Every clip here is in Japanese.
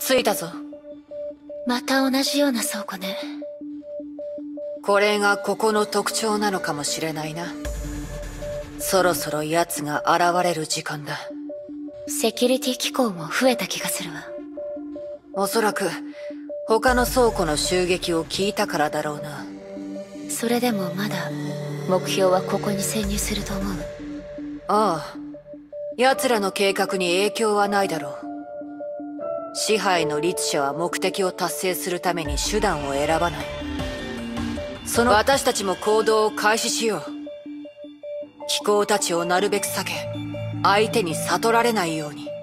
着いたぞ。 また同じような倉庫ね。 これがここの特徴なのかもしれないな。そろそろ奴が現れる時間だ。 セキュリティ機構も増えた気がするわ。 おそらく他の倉庫の襲撃を聞いたからだろうな。 それでもまだ目標はここに潜入すると思う。 ああ、奴らの計画に影響はないだろう。支配の律者は目的を達成するために手段を選ばない。私たちも行動を開始しよう。機構たちをなるべく避け、相手に悟られないように。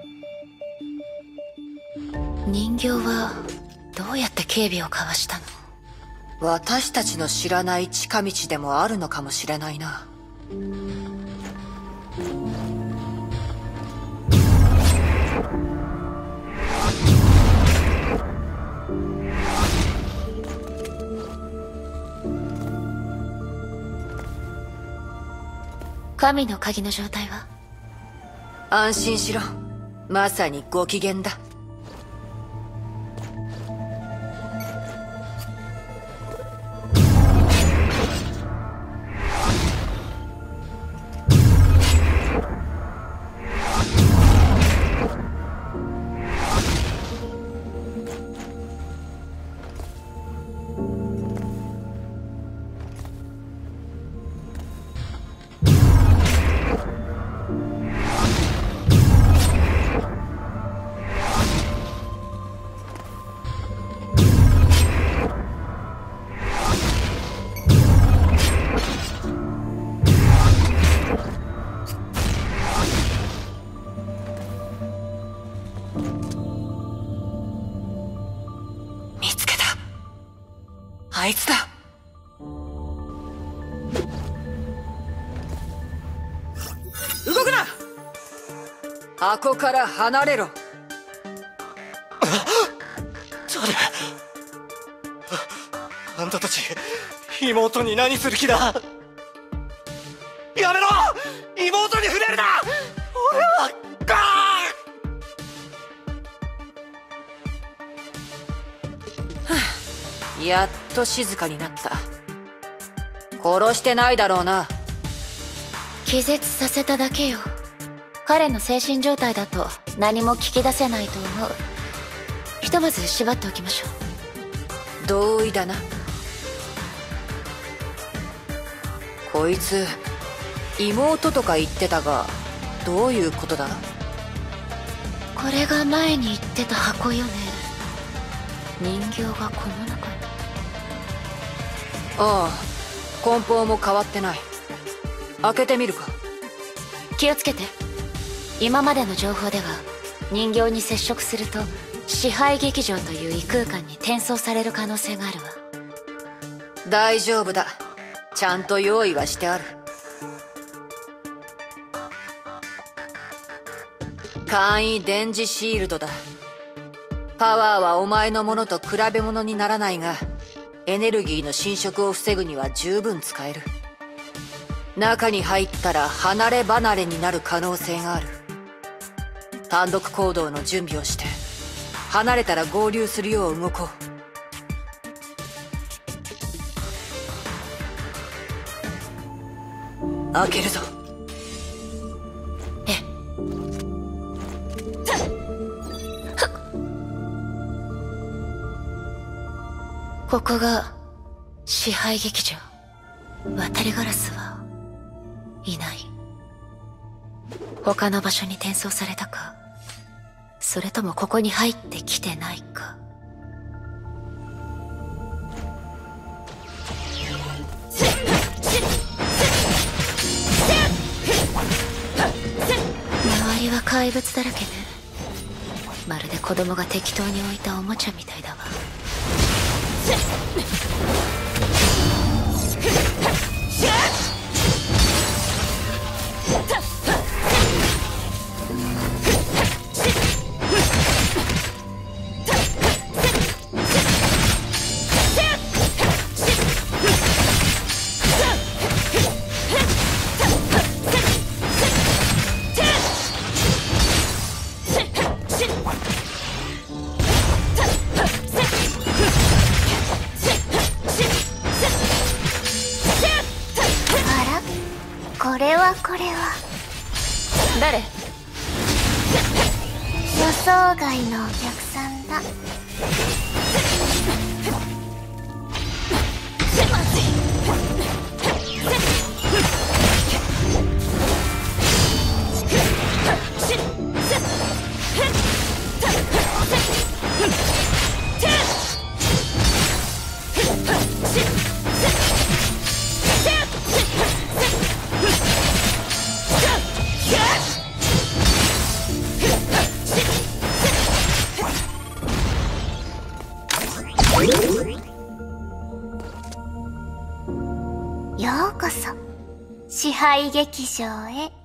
人形はどうやって警備をかわしたの？ 私たちの知らない近道でもあるのかもしれないな。 神の鍵の状態は？ 安心しろ。まさにご機嫌だ。あいつだ。動くな。箱から離れろ。 誰？あんたたち妹に何する気だ？やめろ！妹に触れるな！俺はやっと静かになった。殺してないだろうな。 気絶させただけよ。彼の精神状態だと何も聞き出せないと思う。ひとまず縛っておきましょう。同意だな。こいつ妹とか言ってたが、どういうことだ？ これが前に言ってた箱よね。人形がこの中に。 ああ、梱包も変わってない。開けてみるか。 気をつけて。今までの情報では人形に接触すると支配劇場という異空間に転送される可能性があるわ。 大丈夫だ。ちゃんと用意はしてある。簡易電磁シールドだ。パワーはお前のものと比べ物にならないが、エネルギーの侵食を防ぐには十分使える。中に入ったら離れ離れになる可能性がある。単独行動の準備をして、離れたら合流するよう動こう。開けるぞ。 ここが支配劇場。渡りガラスはいない。他の場所に転送されたか、それともここに入ってきてないか。周りは怪物だらけね。まるで子供が適当に置いたおもちゃみたいだわ。 これは。 誰？ 予想外のお客さんだ。ようこそ支配劇場へ。